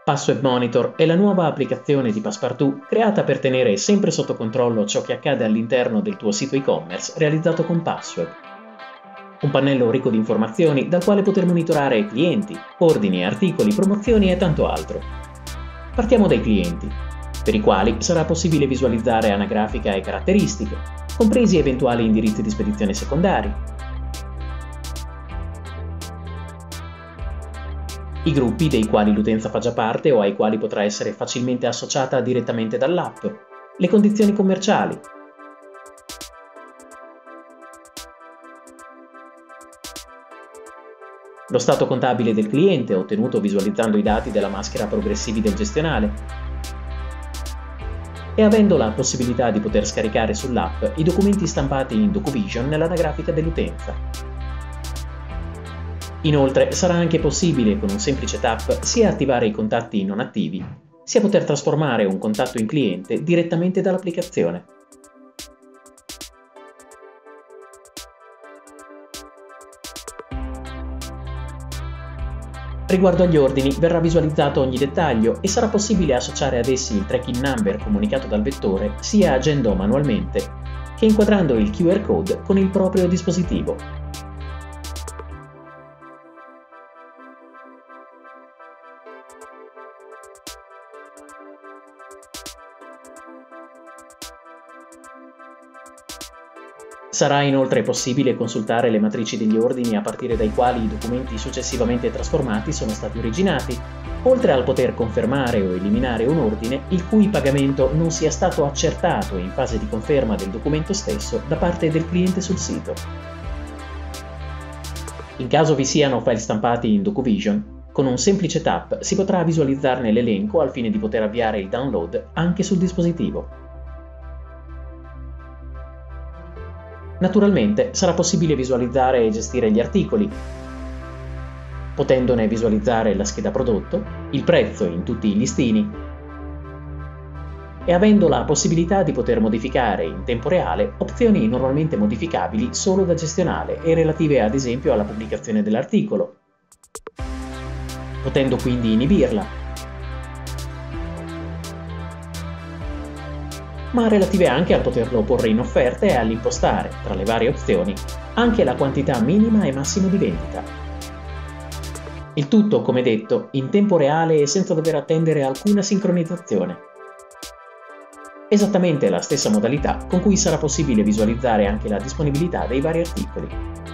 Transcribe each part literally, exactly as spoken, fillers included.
Passweb Monitor è la nuova applicazione di Passepartout creata per tenere sempre sotto controllo ciò che accade all'interno del tuo sito e-commerce realizzato con Passweb. Un pannello ricco di informazioni dal quale poter monitorare clienti, ordini, articoli, promozioni e tanto altro. Partiamo dai clienti, per i quali sarà possibile visualizzare anagrafica e caratteristiche, compresi eventuali indirizzi di spedizione secondari, i gruppi dei quali l'utenza fa già parte o ai quali potrà essere facilmente associata direttamente dall'app, le condizioni commerciali, lo stato contabile del cliente ottenuto visualizzando i dati della maschera progressivi del gestionale e avendo la possibilità di poter scaricare sull'app i documenti stampati in DocuVision nell'anagrafica dell'utenza. Inoltre sarà anche possibile con un semplice tap sia attivare i contatti non attivi, sia poter trasformare un contatto in cliente direttamente dall'applicazione. Riguardo agli ordini verrà visualizzato ogni dettaglio e sarà possibile associare ad essi il tracking number comunicato dal vettore sia agendo manualmente che inquadrando il Q R code con il proprio dispositivo. Sarà inoltre possibile consultare le matrici degli ordini a partire dai quali i documenti successivamente trasformati sono stati originati, oltre al poter confermare o eliminare un ordine il cui pagamento non sia stato accertato in fase di conferma del documento stesso da parte del cliente sul sito. In caso vi siano file stampati in DocuVision, con un semplice tap si potrà visualizzarne l'elenco al fine di poter avviare il download anche sul dispositivo. Naturalmente sarà possibile visualizzare e gestire gli articoli, potendone visualizzare la scheda prodotto, il prezzo in tutti i listini e avendo la possibilità di poter modificare in tempo reale opzioni normalmente modificabili solo da gestionale e relative ad esempio alla pubblicazione dell'articolo, potendo quindi inibirla, ma relative anche al poterlo porre in offerta e all'impostare, tra le varie opzioni, anche la quantità minima e massima di vendita. Il tutto, come detto, in tempo reale e senza dover attendere alcuna sincronizzazione. Esattamente la stessa modalità con cui sarà possibile visualizzare anche la disponibilità dei vari articoli.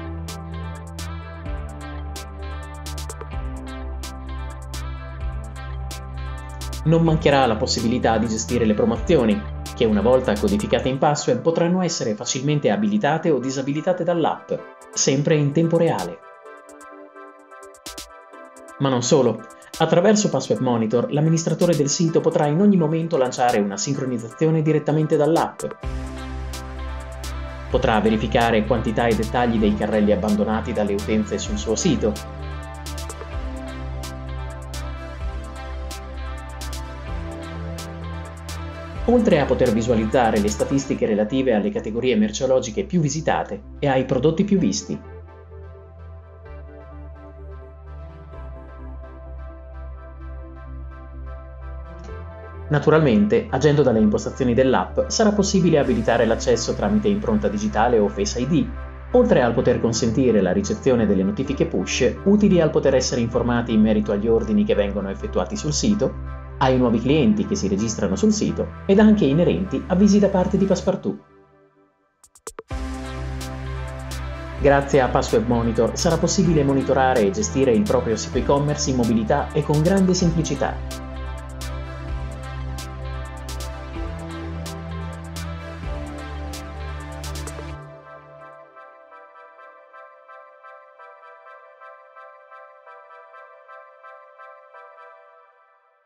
Non mancherà la possibilità di gestire le promozioni, che una volta codificate in Passweb potranno essere facilmente abilitate o disabilitate dall'app, sempre in tempo reale. Ma non solo, attraverso Passweb Monitor l'amministratore del sito potrà in ogni momento lanciare una sincronizzazione direttamente dall'app. Potrà verificare quantità e dettagli dei carrelli abbandonati dalle utenze sul suo sito, oltre a poter visualizzare le statistiche relative alle categorie merceologiche più visitate e ai prodotti più visti. Naturalmente, agendo dalle impostazioni dell'app, sarà possibile abilitare l'accesso tramite impronta digitale o Face I D, oltre al poter consentire la ricezione delle notifiche push utili al poter essere informati in merito agli ordini che vengono effettuati sul sito, ai nuovi clienti che si registrano sul sito ed anche inerenti avvisi da parte di Passepartout. Grazie a Passweb Monitor sarà possibile monitorare e gestire il proprio sito e-commerce in mobilità e con grande semplicità.